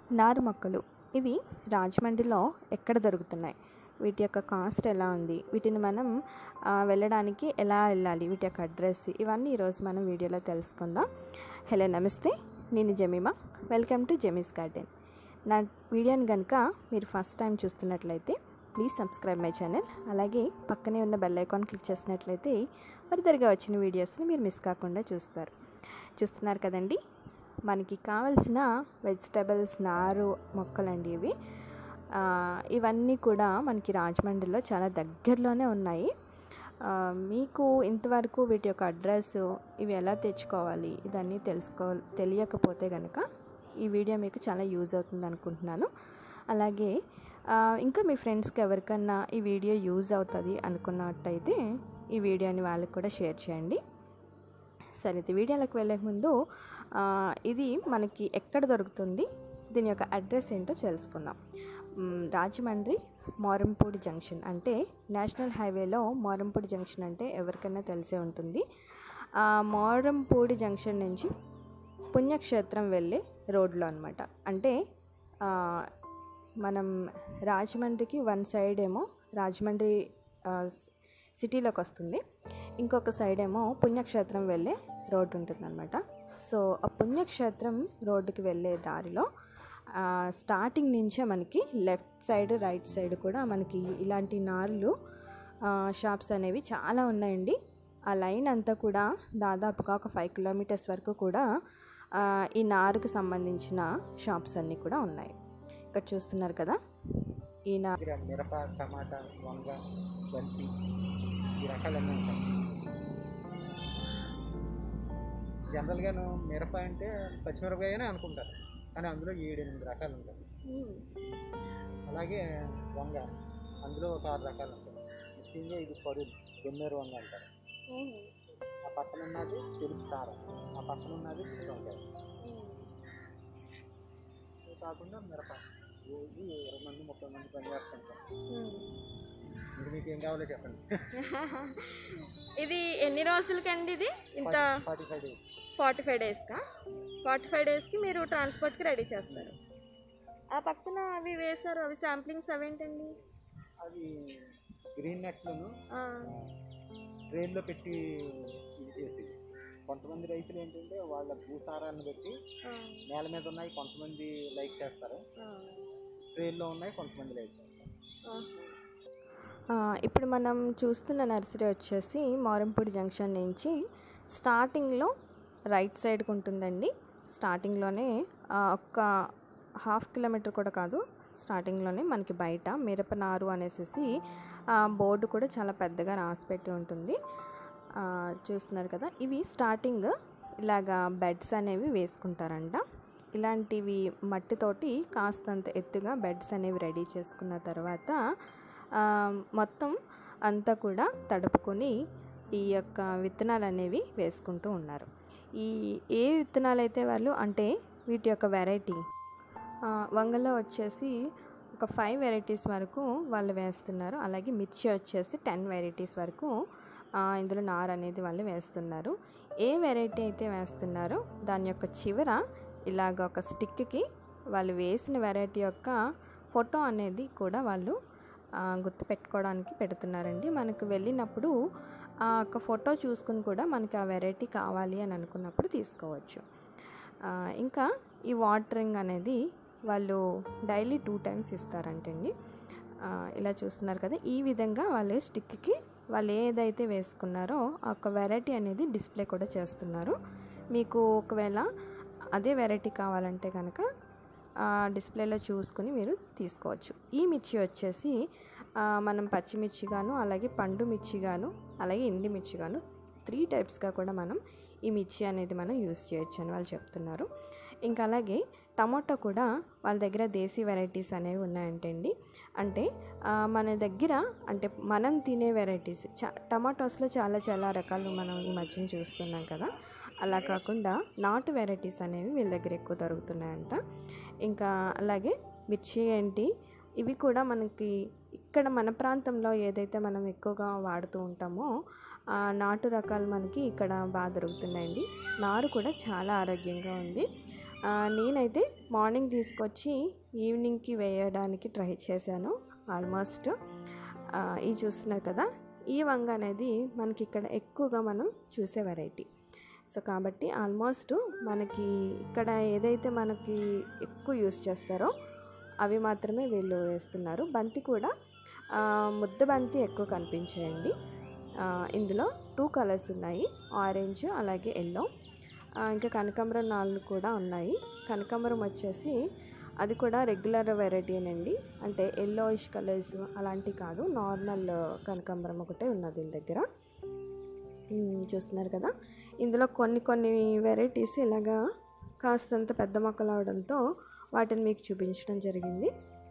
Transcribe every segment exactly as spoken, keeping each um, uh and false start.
నారు మొక్కలు ఇవి రాజమండ్రిలో ఎక్కడ దొరుకుతున్నాయి, వీటి యొక్క కాస్ట్ ఎలా ఉంది, వీటిని మనం వెళ్ళడానికి ఎలా వెళ్ళాలి, వీటి యొక్క అడ్రస్, ఇవన్నీ ఈరోజు మనం వీడియోలో తెలుసుకుందాం. హలో నమస్తే, నేను Jemima. Welcome to Jemi's garden. నా వీడియోని కనుక మీరు ఫస్ట్ టైం చూస్తున్నట్లయితే ప్లీజ్ సబ్స్క్రైబ్ మై ఛానల్. అలాగే పక్కనే ఉన్న బెల్ ఐకాన్ క్లిక్ చేసినట్లయితే ఫర్దర్గా వచ్చిన వీడియోస్ని మీరు మిస్ కాకుండా చూస్తారు చూస్తున్నారు కదండి. మనకి కావలసిన వెజిటబుల్స్ నారు మొక్కలండి ఇవి. ఇవన్నీ కూడా మనకి రాజమండ్రిలో చాలా దగ్గరలోనే ఉన్నాయి. మీకు ఇంతవరకు వీటి యొక్క అడ్రస్, ఇవి ఎలా తెచ్చుకోవాలి, ఇదన్నీ తెలుసుకో తెలియకపోతే కనుక ఈ వీడియో మీకు చాలా యూజ్ అవుతుంది అనుకుంటున్నాను. అలాగే ఇంకా మీ ఫ్రెండ్స్కి ఎవరికన్నా ఈ వీడియో యూజ్ అవుతుంది అనుకున్నట్టయితే ఈ వీడియోని వాళ్ళకి కూడా షేర్ చేయండి. సరే, ఇది వీడియోలోకి వెళ్ళే ముందు ఇది మనకి ఎక్కడ దొరుకుతుంది, దీని యొక్క అడ్రస్ ఏంటో తెలుసుకుందాం. రాజమండ్రి మోరంపూడి జంక్షన్, అంటే నేషనల్ హైవేలో మోరంపూడి జంక్షన్ అంటే ఎవరికైనా తెలిసే ఉంటుంది. మోరంపూడి జంక్షన్ నుంచి పుణ్యక్షేత్రం వెళ్ళే రోడ్లో అనమాట. అంటే మనం రాజమండ్రికి వన్ సైడ్ ఏమో రాజమండ్రి సిటీలోకి వస్తుంది, ఇంకొక సైడ్ ఏమో పుణ్యక్షేత్రం వెళ్ళే రోడ్డు ఉంటుందన్నమాట. సో ఆ పుణ్యక్షేత్రం రోడ్డుకి వెళ్ళే దారిలో స్టార్టింగ్ నుంచే మనకి లెఫ్ట్ సైడ్ రైట్ సైడ్ కూడా మనకి ఇలాంటి నార్లు షాప్స్ అనేవి చాలా ఉన్నాయండి. ఆ లైన్ అంతా కూడా దాదాపుగా ఒక ఫైవ్ కిలోమీటర్స్ వరకు కూడా ఈ నారుకు సంబంధించిన షాప్స్ అన్నీ కూడా ఉన్నాయి. ఇక్కడ చూస్తున్నారు కదా, ఈ నారు మిరప, టమాటా, వంగ, బంతి, ఈ రకాలన్నీ ఉంటాయి. జనరల్గాను మిరప అంటే పచ్చిమిరపకాయనే అనుకుంటారు, కానీ అందులో ఏడు ఎనిమిది రకాలు ఉంటాయి. అలాగే వంగ, అందులో ఒక ఆరు రకాలు ఉంటాయి. ముఖ్యంగా ఇది పరులు, గన్నేరు వంగ అంటారు. ఆ పక్కన ఉన్నది తెలుపు సార, ఆ పక్కన ఉన్నది వంకాయ. ఇది కాకుండా మిరప, రోజు ఇరవై మంది ముప్పై మంది పని చేస్తుంటారు. ఇది మీకు ఏం కావాలో చెప్పండి. ఇది ఎన్ని రోజులకండి? ఇది ఇంత forty five days forty five డేస్కా ఫార్టీ ఫైవ్ డేస్కి మీరు ట్రాన్స్పోర్ట్కి రెడీ చేస్తారు. ఆ పక్కన అవి వేశారు, అవి శాంప్లింగ్స్ అవేంటండి? అవి గ్రీన్ నెట్లను ట్రైన్లో పెట్టి ఇది చేసేది. కొంతమంది రైతులు ఏంటంటే వాళ్ళ భూసారాన్ని బట్టి నేల మీద ఉన్నాయి, కొంతమంది లైక్ చేస్తారు. ట్రైన్లో ఉన్నాయి, కొంతమంది లైక్ చేస్తారు. ఇప్పుడు మనం చూస్తున్న నర్సరీ వచ్చేసి మోరంపూడి జంక్షన్ నుంచి స్టార్టింగ్లో రైట్ సైడ్కి ఉంటుందండి. స్టార్టింగ్లోనే ఒక్క హాఫ్ కిలోమీటర్ కూడా కాదు, స్టార్టింగ్లోనే మనకి బయట మిరపనారు అనేసి బోర్డు కూడా చాలా పెద్దగా రాసిపెట్టి ఉంటుంది. చూస్తున్నారు కదా, ఇవి స్టార్టింగ్ ఇలాగా బెడ్స్ అనేవి వేసుకుంటారంట. ఇలాంటివి మట్టితోటి కాస్తంత ఎత్తుగా బెడ్స్ అనేవి రెడీ చేసుకున్న తర్వాత మొత్తం అంతా కూడా తడుపుకొని ఈ యొక్క విత్తనాలు అనేవి వేసుకుంటూ ఉన్నారు. ఈ ఏ విత్తనాలు అయితే వాళ్ళు, అంటే వీటి యొక్క వెరైటీ వంగలో వచ్చేసి ఒక ఫైవ్ వెరైటీస్ వరకు వాళ్ళు వేస్తున్నారు. అలాగే మిర్చి వచ్చేసి టెన్ వెరైటీస్ వరకు ఇందులో నారు అనేది వాళ్ళు వేస్తున్నారు. ఏ వెరైటీ అయితే వేస్తున్నారో దాని యొక్క చివర ఇలాగ ఒక స్టిక్కి వాళ్ళు వేసిన వెరైటీ యొక్క ఫోటో అనేది కూడా వాళ్ళు గుర్తు పెట్టుకోవడానికి పెడుతున్నారండి. మనకు వెళ్ళినప్పుడు ఆ యొక్క ఫోటో చూసుకుని కూడా మనకి ఆ వెరైటీ కావాలి అని అనుకున్నప్పుడు తీసుకోవచ్చు. ఇంకా ఈ వాటరింగ్ అనేది వాళ్ళు డైలీ టూ టైమ్స్ ఇస్తారంటండి. ఇలా చూస్తున్నారు కదా, ఈ విధంగా వాళ్ళు స్టిక్కి వాళ్ళు ఏదైతే వేసుకున్నారో ఆ ఒక వెరైటీ అనేది డిస్ప్లే కూడా చేస్తున్నారు. మీకు ఒకవేళ అదే వెరైటీ కావాలంటే కనుక డిస్ప్లేలో చూసుకుని మీరు తీసుకోవచ్చు. ఈ మిర్చి వచ్చేసి మనం పచ్చిమిర్చిగాను, అలాగే పండు మిర్చిగాను, అలాగే ఎండి మిర్చిగాను త్రీ టైప్స్గా కూడా మనం ఈ మిర్చి అనేది మనం యూజ్ చేయొచ్చు అని వాళ్ళు చెప్తున్నారు. ఇంకా అలాగే టమాటో కూడా వాళ్ళ దగ్గర దేశీ వెరైటీస్ అనేవి ఉన్నాయంటండి. అంటే మన దగ్గర అంటే మనం తినే వెరైటీస్ చా టమాటోస్లో చాలా చాలా రకాలు మనం ఈ మధ్యన చూస్తున్నాం కదా, అలా కాకుండా నాటు వెరైటీస్ అనేవి వీళ్ళ దగ్గర ఎక్కువ దొరుకుతున్నాయంట. ఇంకా అలాగే మిర్చి ఏంటి, ఇవి కూడా మనకి ఇక్కడ మన ప్రాంతంలో ఏదైతే మనం ఎక్కువగా వాడుతూ ఉంటామో ఆ నాటు రకాలు మనకి ఇక్కడ బాగా దొరుకుతున్నాయండి. నారు కూడా చాలా ఆరోగ్యంగా ఉంది. నేనైతే మార్నింగ్ తీసుకొచ్చి ఈవినింగ్కి వేయడానికి ట్రై చేశాను. ఆల్మోస్ట్ ఇది చూస్తున్నారు కదా, ఈ వంగ అనేది మనకి ఇక్కడ ఎక్కువగా మనం చూసే వెరైటీ. సో కాబట్టి ఆల్మోస్ట్ మనకి ఇక్కడ ఏదైతే మనకి ఎక్కువ యూస్ చేస్తారో అవి మాత్రమే వీళ్ళు వేస్తున్నారు. బంతి కూడా ముద్ద బంతి ఎక్కువ కనిపించాయండి. ఇందులో టూ కలర్స్ ఉన్నాయి, ఆరెంజ్ అలాగే ఎల్లో. ఇంకా కనకాంబరం నాలుగు కూడా ఉన్నాయి. కనకాంబరం వచ్చేసి అది కూడా రెగ్యులర్ వెరైటీనండి, అంటే ఎల్లోయిష్ కలర్స్ అలాంటివి కాదు, నార్మల్ కనకాంబరం ఒకటే ఉన్నది దీని దగ్గర. చూస్తున్నారు కదా, ఇందులో కొన్ని కొన్ని వెరైటీస్ ఇలాగా కాస్తంత పెద్ద మొక్కలు అవడంతో వాటిని మీకు చూపించడం జరిగింది.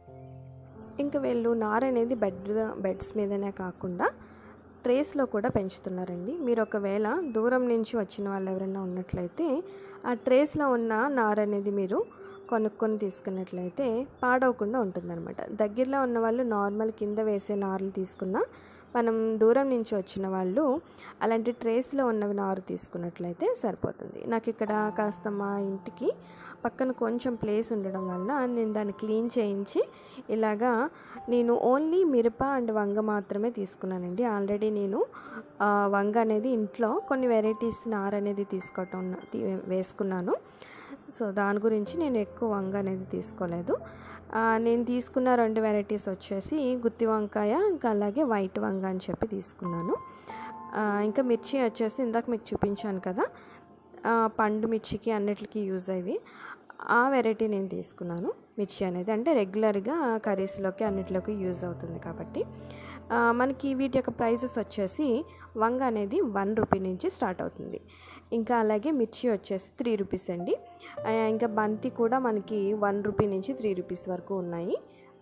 ఇంకా వీళ్ళు నార అనేది బెడ్ బెడ్స్ మీదనే కాకుండా ట్రేస్లో కూడా పెంచుతున్నారండి. మీరు ఒకవేళ దూరం నుంచి వచ్చిన వాళ్ళు ఎవరైనా ఉన్నట్లయితే ఆ ట్రేస్లో ఉన్న నార అనేది మీరు కొనుక్కొని తీసుకున్నట్లయితే పాడవకుండా ఉంటుందన్నమాట. దగ్గరలో ఉన్న వాళ్ళు నార్మల్ కింద వేసే నారలు తీసుకున్నా, మనం దూరం నుంచి వచ్చిన వాళ్ళు అలాంటి ట్రేస్లో ఉన్నవి నారు తీసుకున్నట్లయితే సరిపోతుంది. నాకు ఇక్కడ కాస్త మా ఇంటికి పక్కన కొంచెం ప్లేస్ ఉండడం వల్ల నేను దాన్ని క్లీన్ చేయించి ఇలాగా నేను ఓన్లీ మిరప అండ్ వంగ మాత్రమే తీసుకున్నానండి. ఆల్రెడీ నేను వంగ అనేది ఇంట్లో కొన్ని వెరైటీస్ నార అనేది తీసుకోవటం వేసుకున్నాను. సో దాని గురించి నేను ఎక్కువ వంగ అనేది తీసుకోలేదు. నేను తీసుకున్న రెండు వెరైటీస్ వచ్చేసి గుత్తి వంకాయ, ఇంకా అలాగే వైట్ వంగ అని చెప్పి తీసుకున్నాను. ఇంకా మిర్చి వచ్చేసి ఇందాక మీకు చూపించాను కదా, పండు మిర్చికి అన్నిటికీ యూజ్ అయ్యి ఆ వెరైటీ నేను తీసుకున్నాను. మిర్చి అనేది అంటే రెగ్యులర్గా కర్రీస్లోకి అన్నిటిలోకి యూజ్ అవుతుంది కాబట్టి. మనకి వీటి యొక్క ప్రైసెస్ వచ్చేసి వంగ అనేది వన్ రూపీ నుంచి స్టార్ట్ అవుతుంది. ఇంకా అలాగే మిర్చి వచ్చేసి త్రీ రూపీస్ అండి. ఇంకా బంతి కూడా మనకి వన్ రూపీ నుంచి త్రీ రూపీస్ వరకు ఉన్నాయి.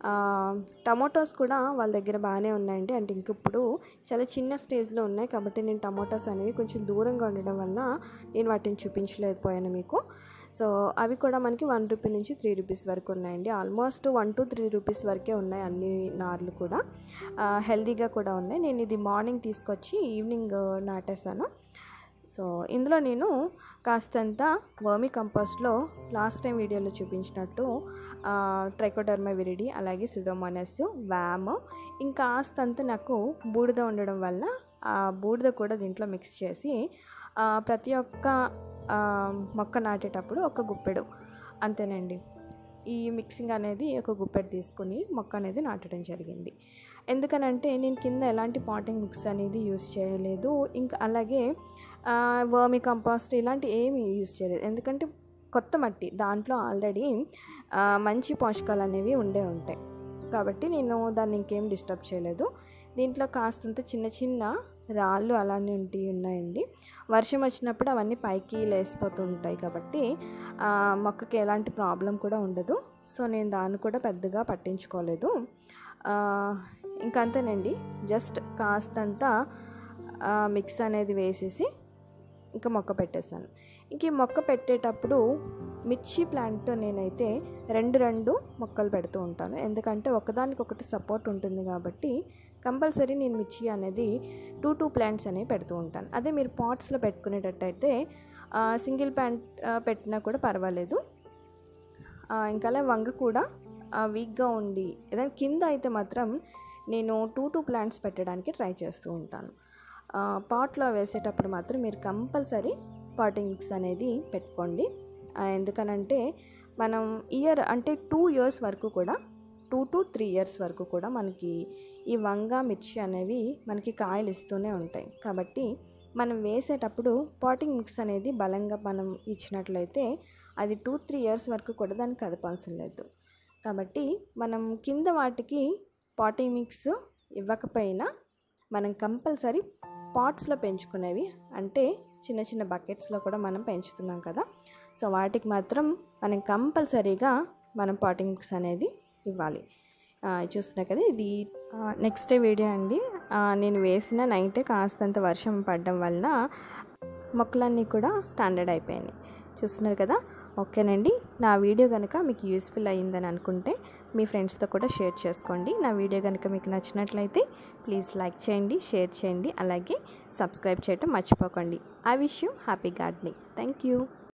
టమోటోస్ కూడా వాళ్ళ దగ్గర బాగానే ఉన్నాయండి. అంటే ఇంక ఇప్పుడు చాలా చిన్న స్టేజ్లో ఉన్నాయి కాబట్టి నేను టమోటాస్ అనేవి కొంచెం దూరంగా ఉండడం వల్ల నేను వాటిని చూపించలేకపోయాను మీకు. సో అవి కూడా మనకి వన్ రూపీ నుంచి త్రీ రూపీస్ వరకు ఉన్నాయండి. Almost one to three rupees వరకే ఉన్నాయి అన్ని నార్లు కూడా. హెల్దీగా కూడా ఉన్నాయి. నేను ఇది మార్నింగ్ తీసుకొచ్చి ఈవినింగ్ నాటేశాను. సో ఇందులో నేను కాస్తంత వర్మీ కంపోస్ట్లో లాస్ట్ టైం వీడియోలో చూపించినట్టు ట్రైకోడర్మా విరిడి, అలాగే సుడోమోనాస్, వ్యామ్, ఇంకా కాస్తంత నాకు బూడిద ఉండడం వల్ల ఆ బూడిద కూడా దీంట్లో మిక్స్ చేసి ప్రతి ఒక్క మొక్క నాటేటప్పుడు ఒక గుప్పెడు అంతేనండి, ఈ మిక్సింగ్ అనేది ఒక గుప్పెడు తీసుకుని మొక్క అనేది నాటడం జరిగింది. ఎందుకనంటే నేను కింద ఎలాంటి పాటింగ్ మిక్స్ అనేది యూస్ చేయలేదు. ఇంకా అలాగే వర్మీ కంపోస్ట్ ఇలాంటి ఏమి యూస్ చేయలేదు. ఎందుకంటే కొత్త మట్టి, దాంట్లో ఆల్రెడీ మంచి పోషకాలు అనేవి ఉండే ఉంటాయి కాబట్టి నేను దాన్ని ఇంకేం డిస్టర్బ్ చేయలేదు. దీంట్లో కాస్తంత చిన్న చిన్న రాళ్ళు అలానే ఉంటి ఉన్నాయండి. వర్షం వచ్చినప్పుడు అవన్నీ పైకి లేసిపోతూ ఉంటాయి కాబట్టి మొక్కకి ఎలాంటి ప్రాబ్లం కూడా ఉండదు. సో నేను దాన్ని కూడా పెద్దగా పట్టించుకోలేదు. ఇంకంతేనండి, జస్ట్ కాస్తంత మిక్స్ అనేది వేసేసి ఇంకా మొక్క పెట్టేశాను. ఇంక ఈ మొక్క పెట్టేటప్పుడు మిర్చి ప్లాంట్ నేనైతే రెండు రెండు మొక్కలు పెడుతూ ఉంటాను. ఎందుకంటే ఒకదానికొకటి సపోర్ట్ ఉంటుంది కాబట్టి కంపల్సరీ నేను మిర్చి అనేది టూ టూ ప్లాంట్స్ అనేవి పెడుతూ ఉంటాను. అదే మీరు పాట్స్లో పెట్టుకునేటట్టయితే సింగిల్ ప్లాంట్ పెట్టినా కూడా పర్వాలేదు. ఇంకా అలా వంగ కూడా వీక్గా ఉండి ఏదైనా కింద అయితే మాత్రం నేను టూ టూ ప్లాంట్స్ పెట్టడానికి ట్రై చేస్తూ ఉంటాను. పాట్లో వేసేటప్పుడు మాత్రం మీరు కంపల్సరీ పాటింగ్ మిక్స్ అనేది పెట్టుకోండి. ఎందుకనంటే మనం ఇయర్ అంటే టూ ఇయర్స్ వరకు కూడా టూ టు త్రీ ఇయర్స్ వరకు కూడా మనకి ఈ వంగ మిర్చి అనేవి మనకి కాయలు ఇస్తూనే ఉంటాయి. కాబట్టి మనం వేసేటప్పుడు పాటింగ్ మిక్స్ అనేది బలంగా మనం ఇచ్చినట్లయితే అది టూ త్రీ ఇయర్స్ వరకు కూడా దానికి కదపవసరం లేదు. కాబట్టి మనం కింద వాటికి పాటింగ్ మిక్స్ ఇవ్వకపోయినా మనం కంపల్సరీ పాట్స్లో పెంచుకునేవి, అంటే చిన్న చిన్న బకెట్స్లో కూడా మనం పెంచుతున్నాం కదా, సో వాటికి మాత్రం మనం కంపల్సరీగా మనం పాటింగ్ మిక్స్ అనేది ఇవ్వాలి. చూస్తున్నా కదా, ఇది నెక్స్ట్ డే వీడియో అండి. నేను వేసిన నైటే కాస్తంత వర్షం పడడం వల్ల మొక్కలన్నీ కూడా స్టాండర్డ్ అయిపోయినాయి. చూస్తున్నారు కదా. ఓకేనండి, నా వీడియో కనుక మీకు యూస్ఫుల్ అయ్యిందని అనుకుంటే మీ ఫ్రెండ్స్తో కూడా షేర్ చేసుకోండి. నా వీడియో కనుక మీకు నచ్చినట్లయితే ప్లీజ్ లైక్ చేయండి, షేర్ చేయండి, అలాగే సబ్స్క్రైబ్ చేయడం మర్చిపోకండి. I wish you happy gardening. Thank you.